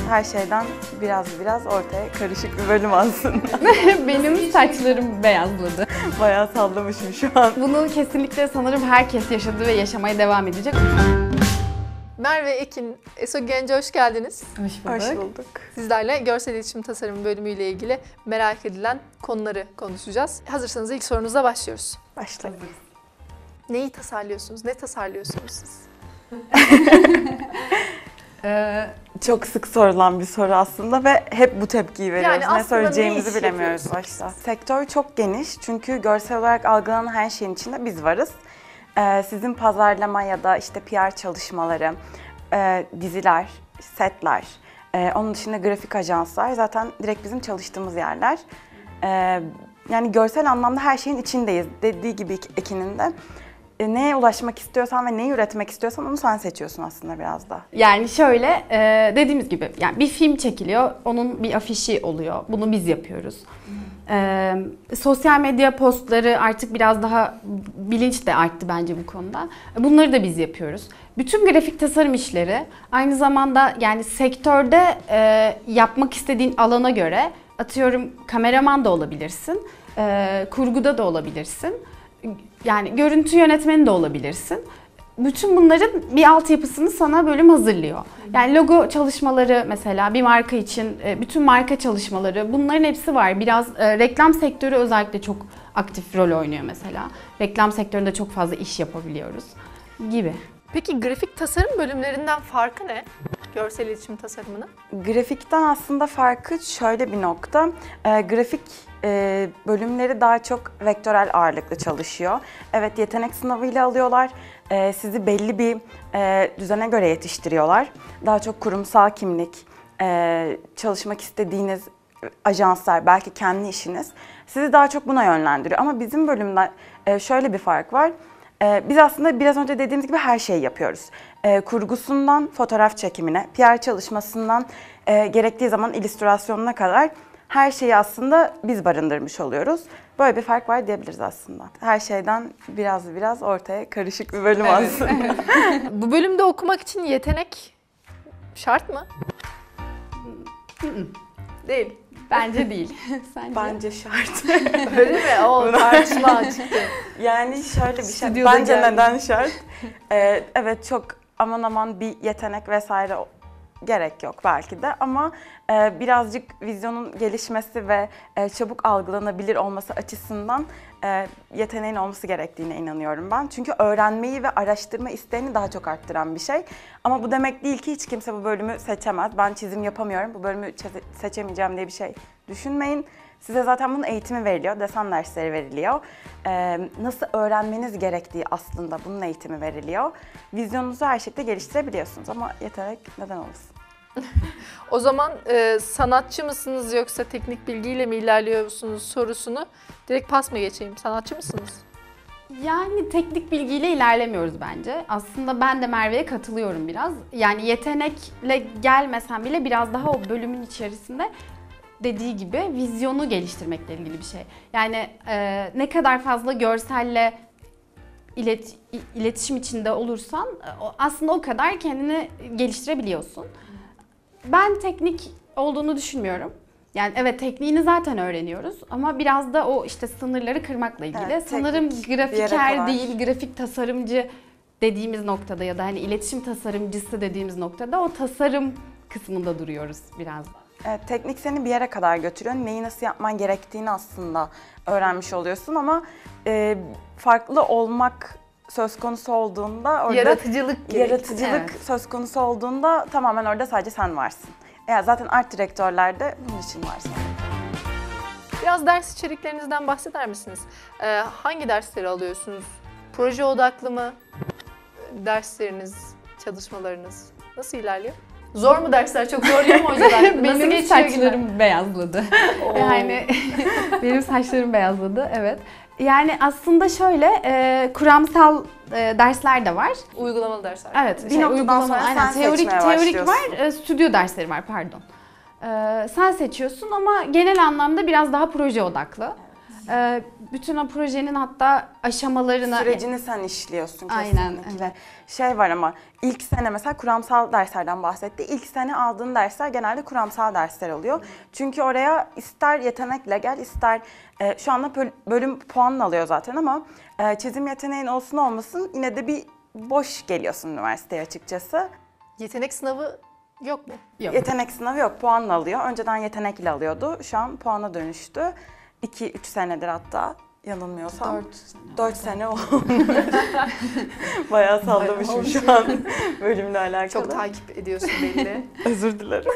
Her şeyden biraz ortaya karışık bir bölüm aslında. Benim saçlarım beyazladı. Bayağı sallamışım şu an. Bunu kesinlikle sanırım herkes yaşadı ve yaşamaya devam edecek. Merve, Ekin, Eso Genç'e hoş geldiniz. Hoş bulduk. Sizlerle görsel iletişim tasarımı bölümüyle ilgili merak edilen konuları konuşacağız. Hazırsanız ilk sorunuzla başlıyoruz. Başlayalım. Neyi tasarlıyorsunuz? Ne tasarlıyorsunuz siz? Çok sık sorulan bir soru aslında ve hep bu tepkiyi veriyoruz. Yani ne söyleyeceğimizi ne bilemiyoruz başta. Sektör çok geniş çünkü görsel olarak algılanan her şeyin içinde biz varız. Sizin pazarlama ya da işte PR çalışmaları, diziler, setler, onun dışında grafik ajanslar zaten direkt bizim çalıştığımız yerler. Yani görsel anlamda her şeyin içindeyiz. Dediği gibi Ekin'in de. Neye ulaşmak istiyorsan ve neyi üretmek istiyorsan onu sen seçiyorsun aslında biraz da. Yani şöyle dediğimiz gibi yani bir film çekiliyor, onun bir afişi oluyor. Bunu biz yapıyoruz. Sosyal medya postları artık biraz daha bilinç de arttı bence bu konuda. Bunları da biz yapıyoruz. Bütün grafik tasarım işleri aynı zamanda yani sektörde yapmak istediğin alana göre atıyorum kameraman da olabilirsin, kurguda da olabilirsin. Yani görüntü yönetmeni de olabilirsin. Bütün bunların bir altyapısını sana bölüm hazırlıyor. Yani logo çalışmaları mesela bir marka için bütün marka çalışmaları bunların hepsi var. Biraz reklam sektörü özellikle çok aktif rol oynuyor mesela. Reklam sektöründe çok fazla iş yapabiliyoruz gibi. Peki grafik tasarım bölümlerinden farkı ne? Görsel iletişim tasarımının? Grafikten aslında farkı şöyle bir nokta. Grafik bölümleri daha çok vektörel ağırlıklı çalışıyor. Evet, yetenek sınavıyla alıyorlar. Sizi belli bir düzene göre yetiştiriyorlar. Daha çok kurumsal kimlik, çalışmak istediğiniz ajanslar, belki kendi işiniz sizi daha çok buna yönlendiriyor. Ama bizim bölümde şöyle bir fark var. Biz aslında biraz önce dediğimiz gibi her şeyi yapıyoruz. Kurgusundan fotoğraf çekimine, PR çalışmasından gerektiği zaman illüstrasyonuna kadar her şeyi aslında biz barındırmış oluyoruz. Böyle bir fark var diyebiliriz aslında. Her şeyden biraz ortaya karışık bir bölüm aslında. Bu bölümde okumak için yetenek şart mı? Değil. Bence değil. Sence? Bence şart. Öyle mi? O tartışma çıktı. Yani şöyle bir şey. Stüdyoda Bence geldim. neden şart? Evet, çok aman bir yetenek vesaire gerek yok belki de ama birazcık vizyonun gelişmesi ve çabuk algılanabilir olması açısından yeteneğin olması gerektiğine inanıyorum ben. Çünkü öğrenmeyi ve araştırma isteğini daha çok arttıran bir şey. Ama bu demek değil ki hiç kimse bu bölümü seçemez. Ben çizim yapamıyorum, bu bölümü seçemeyeceğim diye bir şey düşünmeyin. Size zaten bunun eğitimi veriliyor, desen dersleri veriliyor. Nasıl öğrenmeniz gerektiği aslında bunun eğitimi veriliyor. Vizyonunuzu her şekilde geliştirebiliyorsunuz ama yetenek neden olmasın? O zaman sanatçı mısınız yoksa teknik bilgiyle mi ilerliyorsunuz sorusunu direkt pas mı geçeyim? Sanatçı mısınız? Yani teknik bilgiyle ilerlemiyoruz bence. Aslında ben de Merve'ye katılıyorum biraz. Yani yetenekle gelmesen bile biraz daha o bölümün içerisinde dediği gibi vizyonu geliştirmekle ilgili bir şey. Yani ne kadar fazla görselle iletişim içinde olursan aslında o kadar kendini geliştirebiliyorsun. Ben teknik olduğunu düşünmüyorum. Yani evet, tekniğini zaten öğreniyoruz ama biraz da o işte sınırları kırmakla ilgili. Evet, sanırım bir grafiker değil, grafik tasarımcı dediğimiz noktada ya da hani iletişim tasarımcısı dediğimiz noktada o tasarım kısmında duruyoruz biraz da. Evet, teknik seni bir yere kadar götürüyor. Neyi nasıl yapman gerektiğini aslında öğrenmiş oluyorsun ama farklı olmak söz konusu olduğunda orada yaratıcılık söz konusu olduğunda tamamen orada sadece sen varsın. Zaten art direktörler de bunun için var sanırım. Biraz ders içeriklerinizden bahseder misiniz? Hangi dersleri alıyorsunuz? Proje odaklı mı? Dersleriniz, çalışmalarınız nasıl ilerliyor? Zor mu dersler? Çok zorluyor mu hocalar? Nasıl Benim geçiyor saçlarım beyazladı. Yani benim saçlarım beyazladı, evet. Yani aslında şöyle kuramsal dersler de var. Uygulamalı dersler. Evet, Bir noktadan sonra aynen, sen seçmeye teorik var, başlıyorsun. stüdyo dersleri var pardon. Sen seçiyorsun ama genel anlamda biraz daha proje odaklı. Bütün o projenin hatta aşamalarına... Sürecini sen işliyorsun Aynen, kesinlikle. evet. Şey var ama ilk sene mesela kuramsal derslerden bahsetti. İlk sene aldığın dersler genelde kuramsal dersler oluyor. Çünkü oraya ister yetenekle gel, ister şu anda bölüm puanını alıyor zaten ama çizim yeteneğin olsun olmasın yine de bir boş geliyorsun üniversiteye açıkçası. Yetenek sınavı yok mu? Yok. Yetenek sınavı yok, puanla alıyor. Önceden yetenekle alıyordu. Şu an puana dönüştü. 2-3 senedir hatta yanılmıyorsam. 4 sene oldu. Bayağı sallamışım şu an bölümle alakalı. Çok takip ediyorsun belli. Özür dilerim.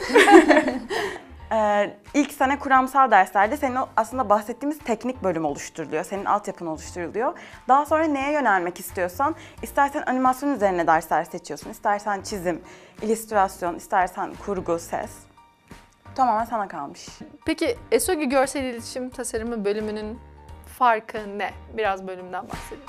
İlk sene kuramsal derslerde senin aslında bahsettiğimiz teknik bölüm oluşturuluyor. Senin altyapın oluşturuluyor. Daha sonra neye yönelmek istiyorsan, istersen animasyon üzerine dersler seçiyorsun, istersen çizim, illüstrasyon, istersen kurgu, ses. Tamamen sana kalmış. Peki ESOGİ Görsel İletişim Tasarımı bölümünün farkı ne? Biraz bölümden bahsedelim.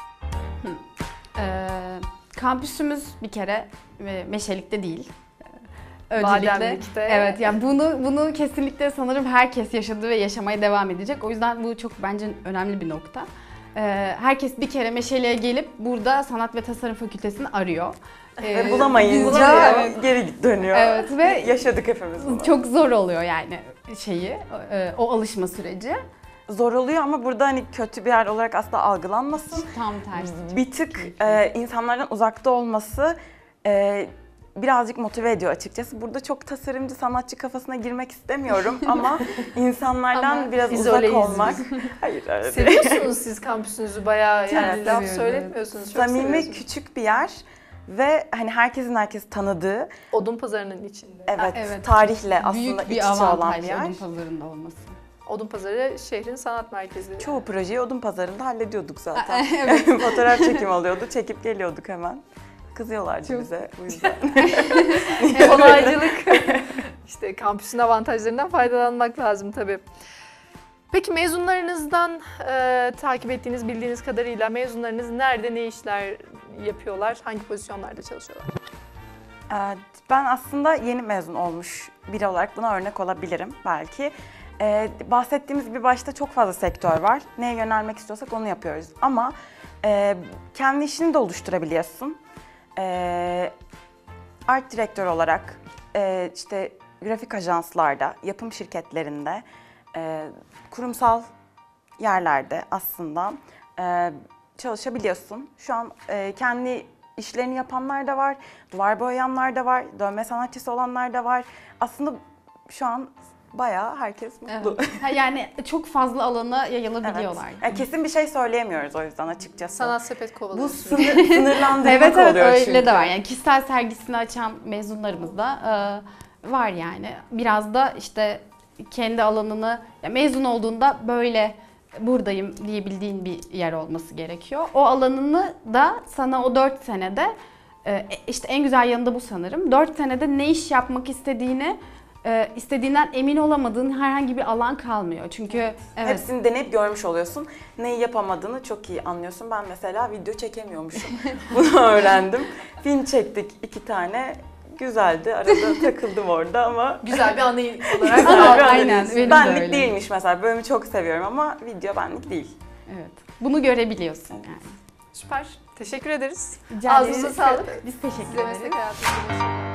Kampüsümüz bir kere Meşelik'te değil. Bademlik'te. Evet, yani bunu kesinlikle sanırım herkes yaşadı ve yaşamaya devam edecek. O yüzden bu çok bence önemli bir nokta. Herkes bir kere Meşelik'e gelip burada Sanat ve Tasarım Fakültesini arıyor. Ve bulamayınca geri dönüyor. Evet ve yaşadık hepimiz bunu. çok zor oluyor yani o alışma süreci. Zor oluyor ama burada hani kötü bir yer olarak asla algılanmasın. Tam tersi. Bir tık insanlardan uzakta olması birazcık motive ediyor açıkçası. Burada çok tasarımcı, sanatçı kafasına girmek istemiyorum ama insanlardan Ama biraz uzak izoleyiz olmak. Hayır öyle değil. Seviyorsunuz siz kampüsünüzü bayağı, yani Evet, laf seviyoruz, söyletmiyorsunuz. Çok Samimi, seviyorsunuz. küçük bir yer ve hani herkes tanıdığı, Odunpazarı'nın içinde. Evet. tarihle aslında Büyük iç bir içe olan avantaj bir yer. Odunpazarı'nda olması. Odunpazarı şehrin sanat merkezi. Çoğu projeyi Odunpazarı'nda hallediyorduk zaten. Fotoğraf çekimi oluyordu, çekip geliyorduk hemen. Kızıyorlardı bize bu yüzden. Kolaycılık. İşte kampüsün avantajlarından faydalanmak lazım tabii. Peki mezunlarınızdan takip ettiğiniz, bildiğiniz kadarıyla mezunlarınız nerede, ne işler yapıyorlar, hangi pozisyonlarda çalışıyorlar? Ben aslında yeni mezun olmuş biri olarak buna örnek olabilirim belki. Bahsettiğimiz gibi başta çok fazla sektör var. Neye yönelmek istiyorsak onu yapıyoruz. Ama kendi işini de oluşturabiliyorsun. Art direktör olarak işte grafik ajanslarda, yapım şirketlerinde, kurumsal yerlerde aslında çalışabiliyorsun. Şu an kendi işlerini yapanlar da var, duvar boyayanlar da var, dövme sanatçısı olanlar da var. Aslında şu an bayağı herkes mutlu. Evet. Yani çok fazla alana yayılabiliyorlar. Evet. Yani kesin bir şey söyleyemiyoruz o yüzden açıkçası. Sanat sepet Bu kovalıyorsunuz. sınırlandırmak Evet oluyor öyle çünkü. de var. Yani kişisel sergisini açan mezunlarımız da var yani. Biraz da işte kendi alanını mezun olduğunda böyle buradayım diyebildiğin bir yer olması gerekiyor. O alanını da sana o 4 senede işte en güzel yanı da bu sanırım. 4 senede ne iş yapmak istediğinden emin olamadığın herhangi bir alan kalmıyor. Çünkü evet. Hepsini deneyip görmüş oluyorsun. Neyi yapamadığını çok iyi anlıyorsun. Ben mesela video çekemiyormuşum. Bunu öğrendim. Film çektik 2 tane. Güzeldi. Arada takıldım orada ama Güzel bir anı olarak. güzel bir Aynen, analiz. benim de Benlik öyle. değilmiş mesela. Bölümü çok seviyorum ama video benlik değil. Evet. Bunu görebiliyorsun yani. Süper. Teşekkür ederiz. Rica Ağzınıza ederiz. sağlık. Biz teşekkür Size ederiz. meslek hayatınızda başarılar.